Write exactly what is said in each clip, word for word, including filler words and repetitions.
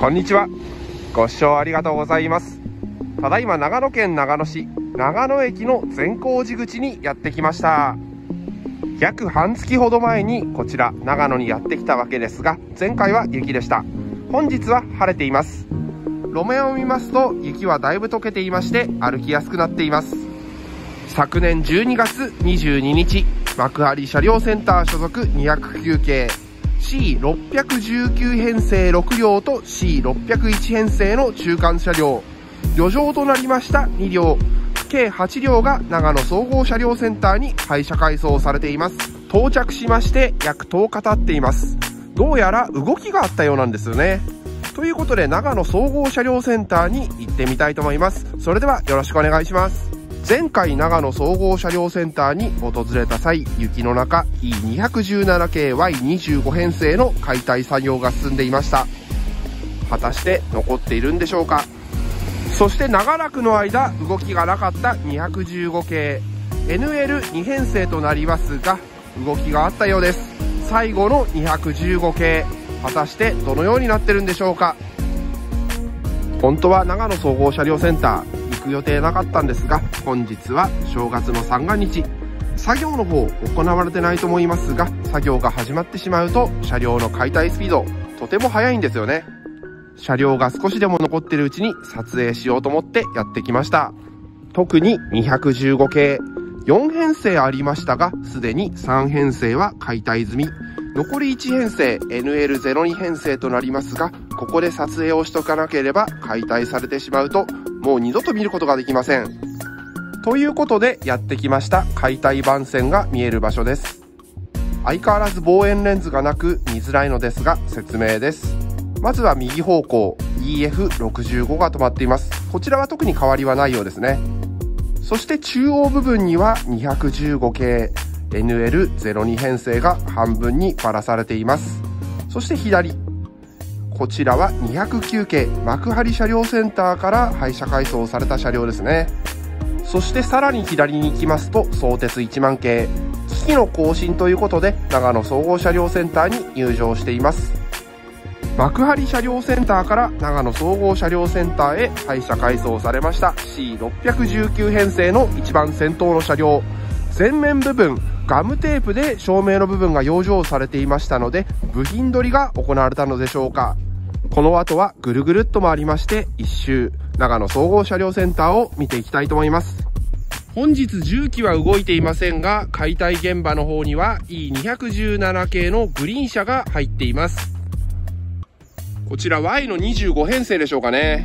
こんにちは。ご視聴ありがとうございます。ただいま長野県長野市長野駅の善光寺口にやってきました。約半月ほど前にこちら長野にやってきたわけですが、前回は雪でした。本日は晴れています。路面を見ますと雪はだいぶ溶けていまして歩きやすくなっています。昨年じゅうにがつにじゅうににち、幕張車両センター所属にひゃくきゅうけい シーろっぴゃくじゅうきゅう 編成ろくりょうと シーろっぴゃくいち 編成の中間車両よじょうとなりましたにりょう計はちりょうが長野総合車両センターに廃車改装されています。到着しまして約とおか経っています。どうやら動きがあったようなんですよね。ということで長野総合車両センターに行ってみたいと思います。それではよろしくお願いします。前回長野総合車両センターに訪れた際、雪の中 イーにひゃくじゅうななけいワイにじゅうご 編成の解体作業が進んでいました。果たして残っているんでしょうか。そして長らくの間動きがなかったにひゃくじゅうごけい エヌエルに 編成となりますが、動きがあったようです。最後のにひゃくじゅうごけい、果たしてどのようになってるんでしょうか。本当は長野総合車両センター行く予定なかったんですが、本日は正月の三が日、作業の方行われてないと思いますが、作業が始まってしまうと車両の解体スピードとても速いんですよね。車両が少しでも残っているうちに撮影しようと思ってやってきました。特ににひゃくじゅうごけいよんへんせいありましたが、すでにさんへんせいは解体済み、残りいちへんせい エヌエルゼロに 編成となりますが、ここで撮影をしとかなければ解体されてしまうともう二度と見ることができません。ということでやってきました解体番線が見える場所です。相変わらず望遠レンズがなく見づらいのですが説明です。まずは右方向 イーエフろくじゅうご が止まっています。こちらは特に変わりはないようですね。そして中央部分にはにひゃくじゅうごけい エヌエルゼロに 編成が半分にばらされています。そして左、こちらはにひゃくきゅうけい幕張車両センターから廃車改装された車両ですね。そしてさらに左に行きますと相鉄いちまんけい、機器の更新ということで長野総合車両センターに入場しています。幕張車両センターから長野総合車両センターへ廃車改装されました シーろっぴゃくじゅうきゅう 編成の一番先頭の車両、前面部分ガムテープで照明の部分が養生されていましたので、部品取りが行われたのでしょうか。この後はぐるぐるっと回りまして一周長野総合車両センターを見ていきたいと思います。本日重機は動いていませんが、解体現場の方には イーにひゃくじゅうななけいのグリーン車が入っています。こちら ワイのにじゅうご 編成でしょうかね。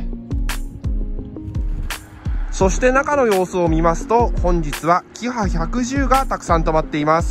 そして中の様子を見ますと、本日はキハひゃくじゅうがたくさん止まっています。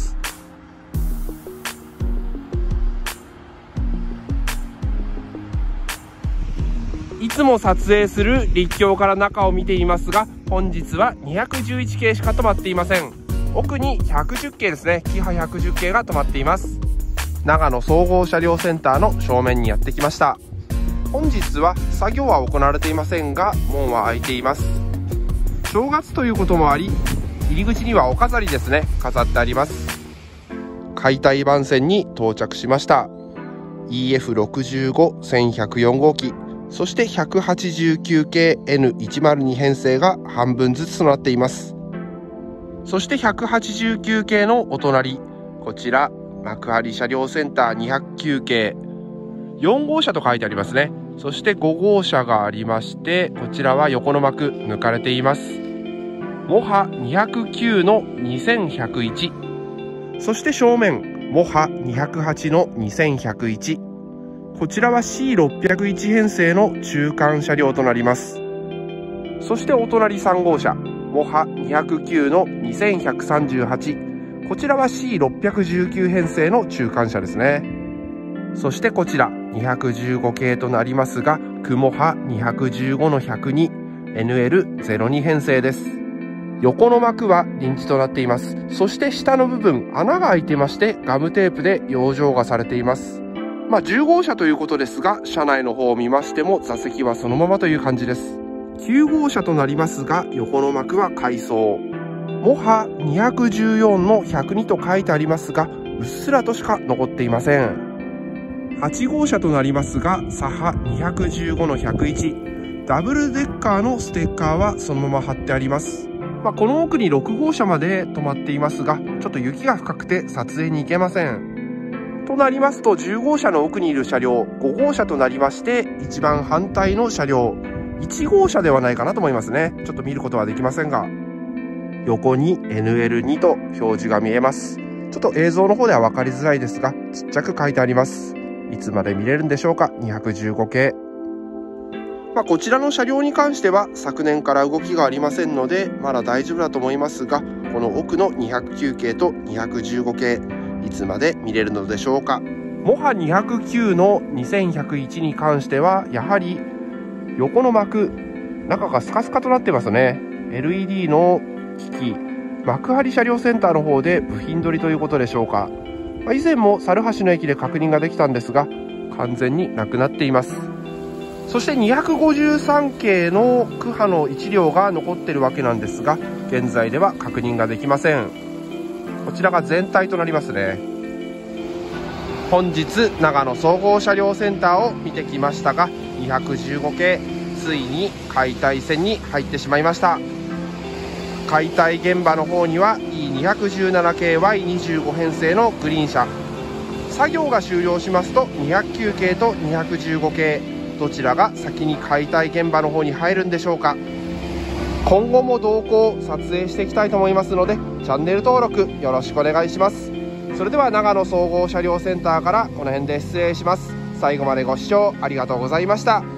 いつも撮影する陸橋から中を見ていますが、本日はにひゃくじゅういちけいしか止まっていません。奥にひゃくじゅっけいですね、キハひゃくじゅっけいが止まっています。長野総合車両センターの正面にやってきました。本日は作業は行われていませんが、門は開いています。正月ということもあり、入り口にはお飾りですね、飾ってあります。解体番線に到着しました。 イーエフろくじゅうご せんひゃくよんごうき、そしてひゃくはちじゅうきゅうけい エヌひゃくに 編成が半分ずつとなっています。そしてひゃくはちじゅうきゅうけいのお隣、こちら幕張車両センターにひゃくきゅうけいよんごうしゃと書いてありますね。そしてごごうしゃがありまして、こちらは横の幕抜かれています。モハにひゃくきゅうのにせんひゃくいち、そして正面モハにひゃくはちのにせんひゃくいち、こちらは シーろっぴゃくいち 編成の中間車両となります。そしてお隣さんごうしゃモハにひゃくきゅうのにせんひゃくさんじゅうはち、こちらは シーろっぴゃくじゅうきゅう 編成の中間車ですね。そしてこちらにひゃくじゅうごけいとなりますが、クモハにひゃくじゅうごのひゃくに エヌエルゼロに 編成です。横の幕は臨時となっています。そして下の部分穴が開いてまして、ガムテープで養生がされています。まあじゅうごうしゃということですが、車内の方を見ましても座席はそのままという感じです。きゅうごうしゃとなりますが、横の幕は改装。モハにひゃくじゅうよんのひゃくにと書いてありますが、うっすらとしか残っていません。 はちごうしゃとなりますが、サハにひゃくじゅうごのひゃくいち、ダブルデッカーのステッカーはそのまま貼ってあります。まあ、この奥にろくごうしゃまで止まっていますが、ちょっと雪が深くて撮影に行けません。となりますと、じゅうごうしゃの奥にいる車両、ごごうしゃとなりまして、一番反対の車両、いちごうしゃではないかなと思いますね。ちょっと見ることはできませんが、横に エヌエルに と表示が見えます。ちょっと映像の方では分かりづらいですが、ちっちゃく書いてあります。いつまで見れるんでしょうか、にひゃくじゅうごけい。まあ、こちらの車両に関しては昨年から動きがありませんので、まだ大丈夫だと思いますが、この奥のにひゃくきゅうけいとにひゃくじゅうごけい、いつまで見れるのでしょうか。モハにひゃくきゅうのにせんひゃくいちに関しては、やはり横の膜、中がスカスカとなってますね。エルイーディー の機器、幕張車両センターの方で部品取りということでしょうか。まあ、以前も猿橋の駅で確認ができたんですが、完全になくなっています。そしてにひゃくごじゅうさんけいのクハのいちりょうが残っているわけなんですが、現在では確認ができません。こちらが全体となりますね。本日長野総合車両センターを見てきましたが、にひゃくじゅうごけいついに解体線に入ってしまいました。解体現場の方には イーにひゃくじゅうななけいワイにじゅうご 編成のグリーン車、作業が終了しますとにひゃくきゅうけいとにひゃくじゅうごけい、どちらが先に解体現場の方に入るんでしょうか。今後も動向を撮影していきたいと思いますので、チャンネル登録よろしくお願いします。それでは長野総合車両センターからこの辺で失礼します。最後までご視聴ありがとうございました。